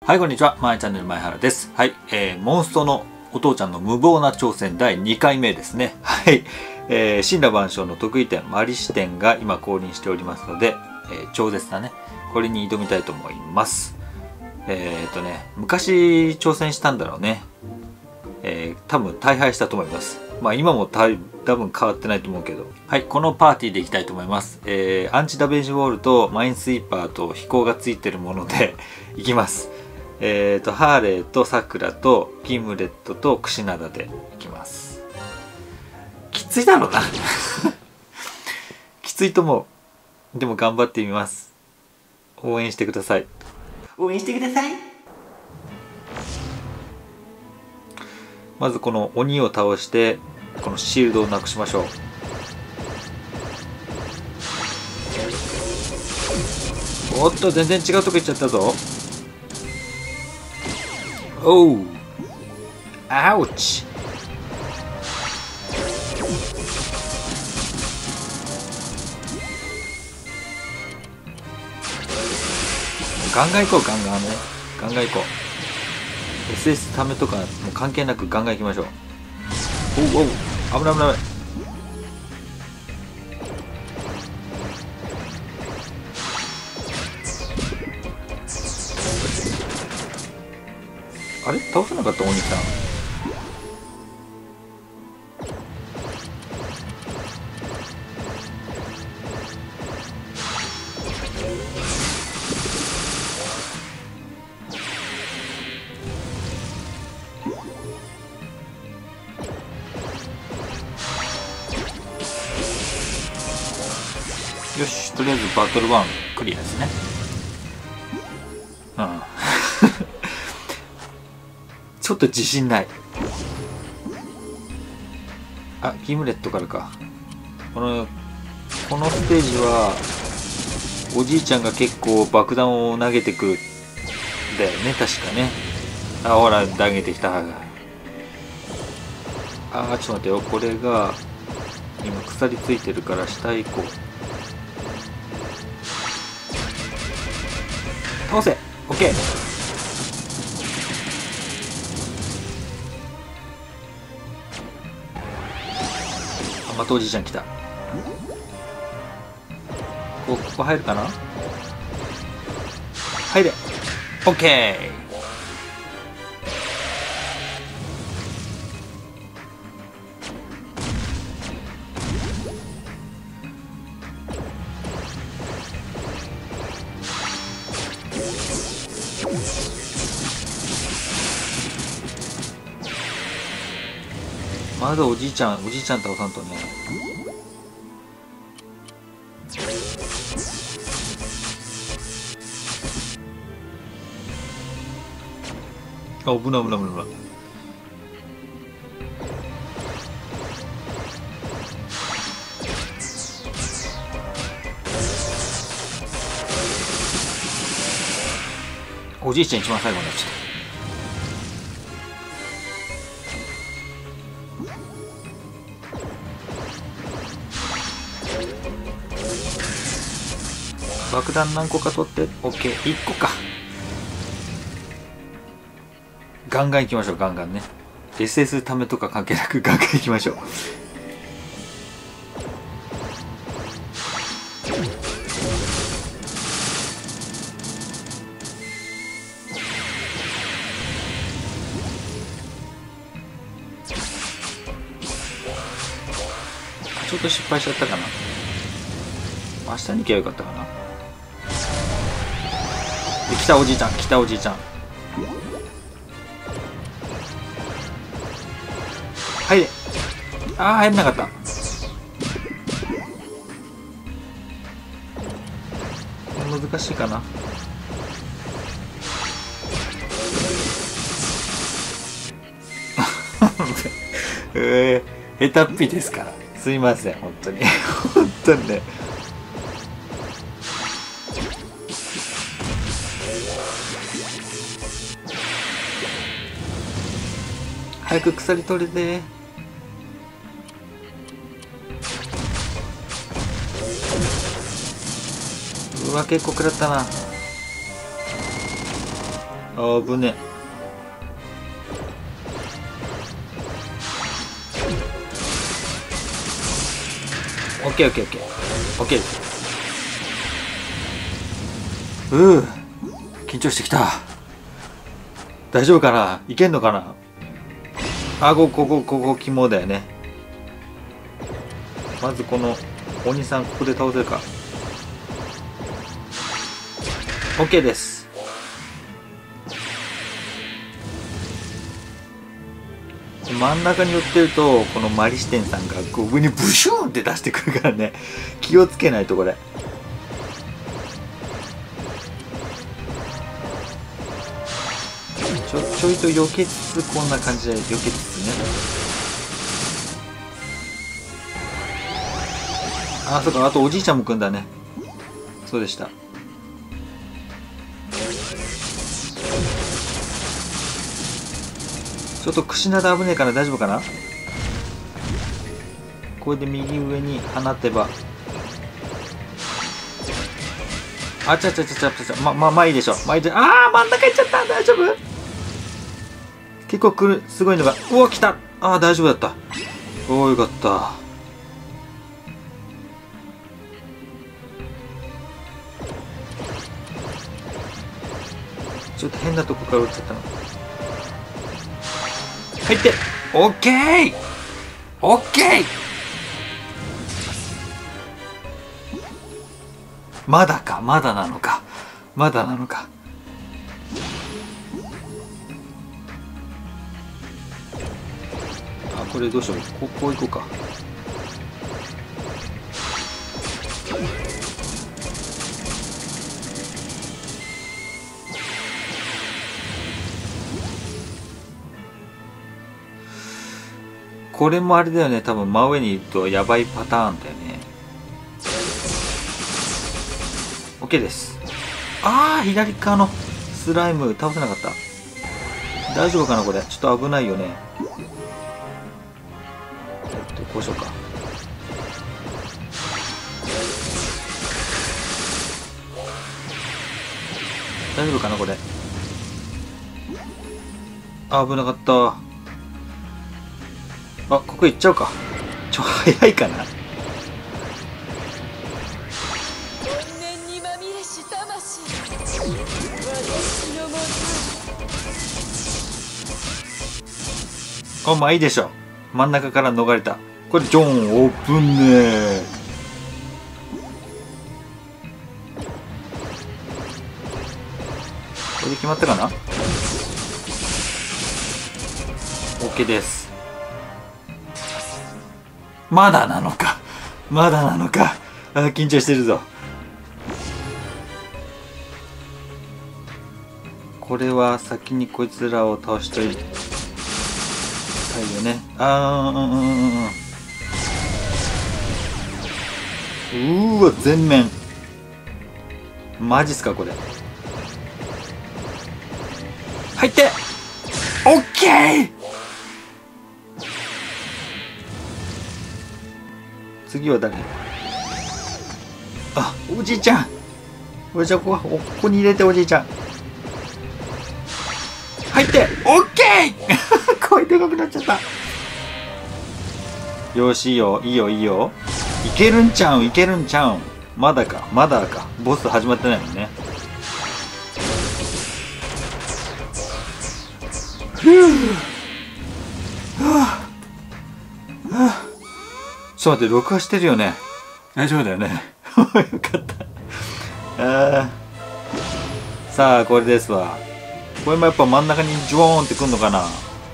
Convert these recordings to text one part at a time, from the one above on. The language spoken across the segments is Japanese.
はい、こんにちは。マイチャンネル前原です。はい、モンストのお父ちゃんの無謀な挑戦第2回目ですね。はい、神羅万象の得意点、マリ視点が今降臨しておりますので、超絶なね、これに挑みたいと思います。昔挑戦したんだろうね。多分大敗したと思います。まあ今も多分変わってないと思うけど。はい、このパーティーでいきたいと思います。アンチダメージウォールとマインスイーパーと飛行がついてるものでいきます。ハーレーとサクラとギムレットとクシナダでいきます。きついだろうなきついと思う。でも頑張ってみます。応援してください。応援してください。まずこの鬼を倒してこのシールドをなくしましょう。おっと、全然違うとこ行っちゃったぞ。おう、アウチ。ガンガン行こう。ガンガンね、ガンガン行こう。 SS ためとかもう関係なくガンガン行きましょう。おうおう、危ない危ない。あれ、倒せなかったお兄さん。よし、とりあえずバトル1クリアですね。うんちょっと自信ない。あ、ギムレットからか。このステージはおじいちゃんが結構爆弾を投げてくるんだよね、確かね。あ、ほら投げてきた。あー、ちょっと待ってよ。これが今鎖ついてるから下行こう。倒せ。オッケー。またおじいちゃん来た。ここ入るかな。入れ。オッケー。まだおじいちゃん倒さんとね。あ、危ない危ない危ない。おじいちゃん一番最後になっちゃった。爆弾何個か取って。 OK、 1個か。ガンガン行きましょう。ガンガンね。 SS ためとか関係なくガンガン行きましょう。ちょっと失敗しちゃったかな。明日に行けばよかったかな。で、来たおじいちゃん、来たおじいちゃん。入れ。ああ、入れなかった。難しいかな。下手っぴですから。すいません、本当に。本当にね。早く鎖取れて。うわ、結構食らったな。 あぶね。オッケーオッケーオッケーオッケーです。緊張してきた。大丈夫かな、いけんのかな。あ、ここ肝だよね。まずこの鬼さんここで倒せるか。 OK です。真ん中に寄ってるとこのマリシテンさんがこう上にブシューンって出してくるからね、気をつけないとこれ。ちょいと避けつつ、こんな感じで避けつつね。あ、そうか、あとおじいちゃんも来んだね。そうでした。ちょっと串など危ねえから大丈夫かな。これで右上に放てば、あちゃまあいいでしょ。まあいいで、ああ真ん中行っちゃった。大丈夫。結構来る、すごいのが、うわ来た。ああ大丈夫だった。おおよかった。ちょっと変なとこから打っちゃったの。入って、オッケーオッケー。まだか、まだなのか、まだなのか。あ、これどうしよう。こう行こうか。これもあれだよね、多分真上にいるとやばいパターンだよね。 OK です。ああ左側のスライム倒せなかった。大丈夫かなこれ。ちょっと危ないよね。こうしようか。大丈夫かなこれ。あ、危なかった。あ、ここ行っちゃうか。早いかな。あ、まあいいでしょう。真ん中から逃れた。これジョンオープンね。これで決まったかな。 OK です。まだなのか、まだなのか。あ、緊張してるぞ。これは先にこいつらを倒しといたいよね。わ全面マジっすかこれ。入ってオッケー。次は誰。あ、おじいちゃん。おじいちゃんここに入れて。おじいちゃん入ってオッケー声でかくなっちゃった。よし、いいよいいよいいよ。いけるんちゃうん、いけるんちゃうん。まだかまだか。ボス始まってないもんね。ちょっと待って、録画してるよね。大丈夫だよね。よかった。さあこれですわ。これもやっぱ真ん中にジョーンってくんのかな。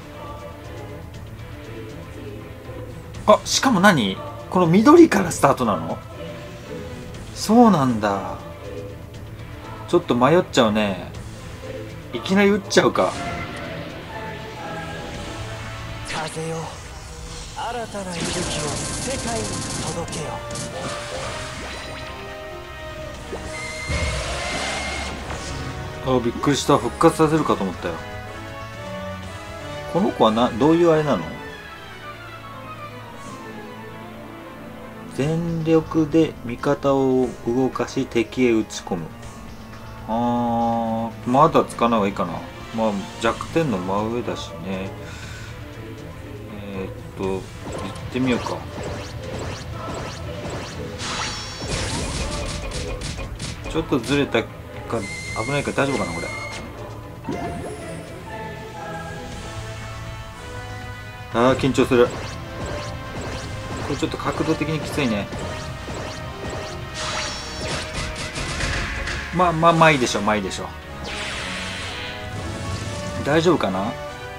あ、しかも何この緑からスタートなの。そうなんだ。ちょっと迷っちゃうね。いきなり撃っちゃうか。 風よ、新たな息吹を世界に届けよ。 あ、びっくりした。復活させるかと思ったよ。この子はどういうあれなの。全力で味方を動かし敵へ打ち込む。まだ使わない方がいいかな。 まあ弱点の真上だしね。行ってみようか。ちょっとずれたか危ないから大丈夫かなこれ。ああ緊張する。これちょっと角度的にきついね。まあいいでしょいいでしょ。大丈夫かな。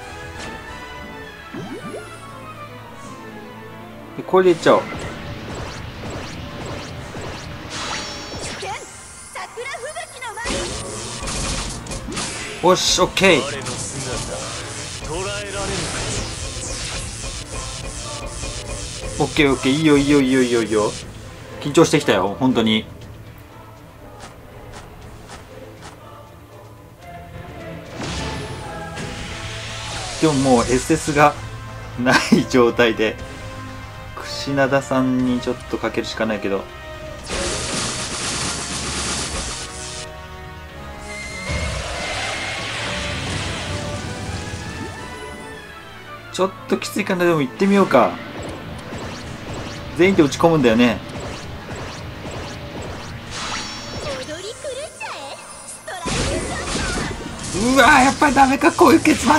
でこれでいっちゃおう。よしオッケー。オッケーオッケー、いいよいいよいいよいいよいいよ。緊張してきたよ本当に。でももう SS がない状態で櫛灘さんにちょっとかけるしかないけど。ちょっときついかな。でも行ってみようか。全員で打ち込むんだよね。うわーやっぱりダメか。こういう結末か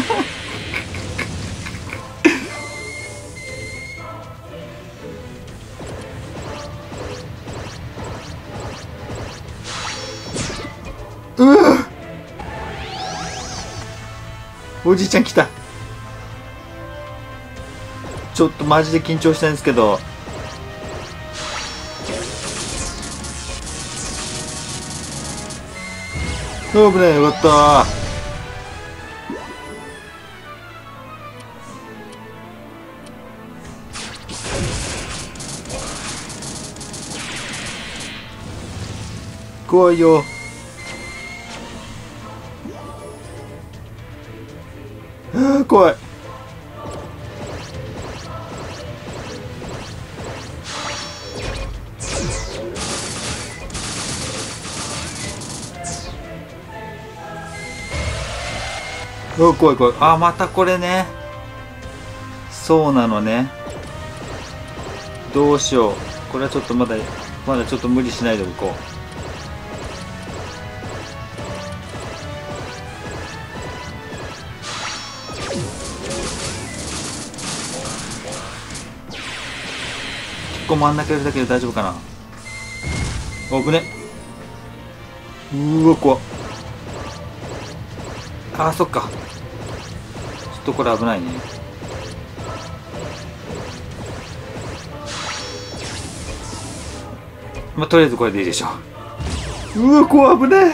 おじいちゃん来た。ちょっとマジで緊張したんですけど。危ない。よかった。怖いよ。ああ怖い。怖い怖い。あまたこれね。そうなのね。どうしよう。これはちょっとまだちょっと無理しないでおこう。結構真ん中やるだけで大丈夫かな。危ね。うわ怖っ。あーそっか。ちょっとこれ危ないね。まあとりあえずこれでいいでしょう。うわ怖い危ねえ。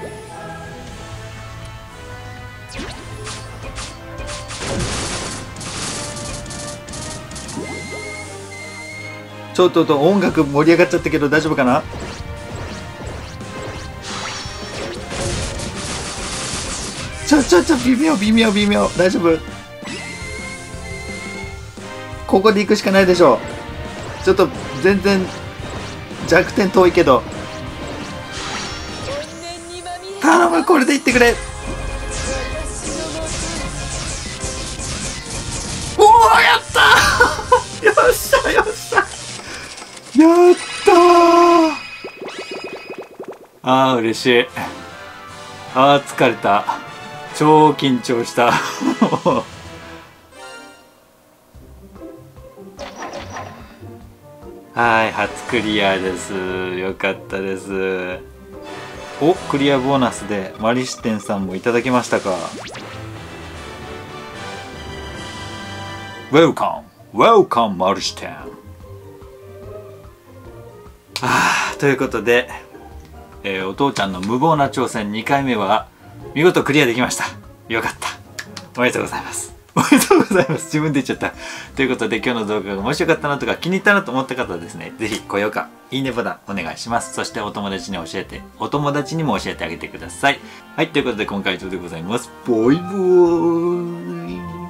ちょっと音楽盛り上がっちゃったけど大丈夫かな。微妙大丈夫。ここで行くしかないでしょう。ちょっと全然弱点遠いけど頼むこれで行ってくれ。おおやったーよっしゃやったー。あー嬉しい。あー疲れた。超緊張したはい初クリアです。よかったです。おクリアボーナスでマリシテンさんもいただきましたか。ウェルカムマリシテン。ということで、お父ちゃんの無謀な挑戦2回目は見事クリアできました。よかった。おめでとうございます。おめでとうございます。自分で言っちゃった。ということで今日の動画が面白かったなとか気に入ったなと思った方はですね、ぜひ高評価、いいねボタンお願いします。そしてお友達にも教えてあげてください。はい、ということで今回は以上でございます。バイバーイ。